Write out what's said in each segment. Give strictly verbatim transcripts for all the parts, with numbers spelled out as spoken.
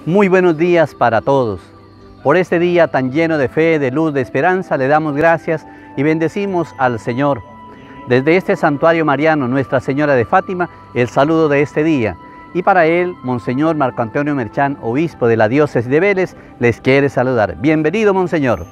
Muy buenos días para todos. Por este día tan lleno de fe, de luz, de esperanza, le damos gracias y bendecimos al Señor. Desde este santuario mariano, Nuestra Señora de Fátima, el saludo de este día. Y para él, Monseñor Marco Antonio Merchán, obispo de la diócesis de Vélez, les quiere saludar. Bienvenido, Monseñor.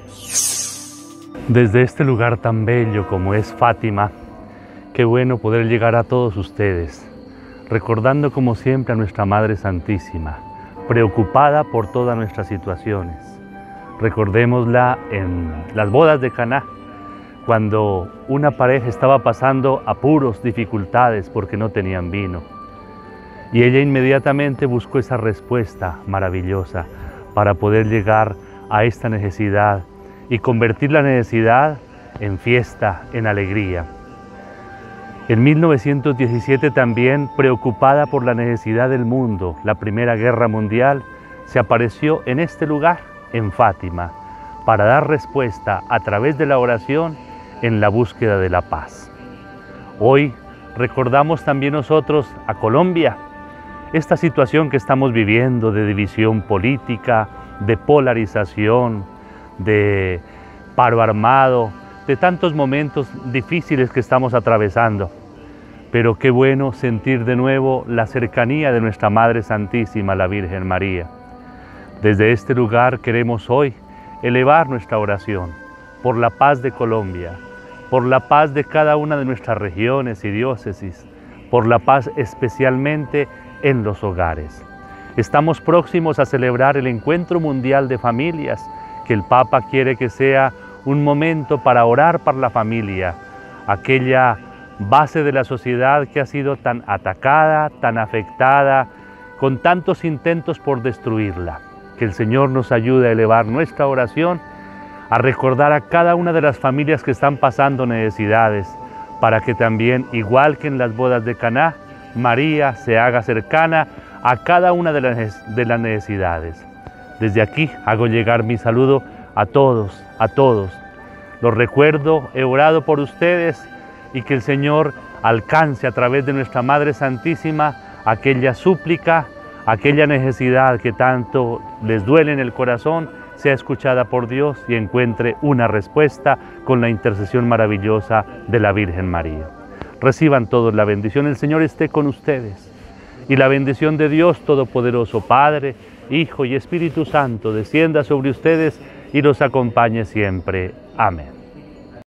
Desde este lugar tan bello como es Fátima, qué bueno poder llegar a todos ustedes, recordando como siempre a nuestra Madre Santísima, preocupada por todas nuestras situaciones. Recordémosla en las bodas de Caná, cuando una pareja estaba pasando apuros, dificultades porque no tenían vino. Y ella inmediatamente buscó esa respuesta maravillosa para poder llegar a esta necesidad y convertir la necesidad en fiesta, en alegría. En mil novecientos diecisiete también, preocupada por la necesidad del mundo, la Primera Guerra Mundial, se apareció en este lugar, en Fátima, para dar respuesta a través de la oración en la búsqueda de la paz. Hoy recordamos también nosotros a Colombia, esta situación que estamos viviendo de división política, de polarización, de paro armado, de tantos momentos difíciles que estamos atravesando. Pero qué bueno sentir de nuevo la cercanía de nuestra Madre Santísima, la Virgen María. Desde este lugar queremos hoy elevar nuestra oración por la paz de Colombia, por la paz de cada una de nuestras regiones y diócesis, por la paz especialmente en los hogares. Estamos próximos a celebrar el Encuentro Mundial de Familias, que el Papa quiere que sea un momento para orar por la familia, aquella base de la sociedad que ha sido tan atacada, tan afectada, con tantos intentos por destruirla. Que el Señor nos ayude a elevar nuestra oración, a recordar a cada una de las familias que están pasando necesidades, para que también, igual que en las bodas de Caná, María se haga cercana a cada una de las, de las necesidades. Desde aquí hago llegar mi saludo a todos, a todos. Los recuerdo, he orado por ustedes y que el Señor alcance a través de nuestra Madre Santísima aquella súplica, aquella necesidad que tanto les duele en el corazón, sea escuchada por Dios y encuentre una respuesta con la intercesión maravillosa de la Virgen María. Reciban todos la bendición, el Señor esté con ustedes. Y la bendición de Dios Todopoderoso, Padre, Hijo y Espíritu Santo, descienda sobre ustedes y los acompañe siempre. Amén.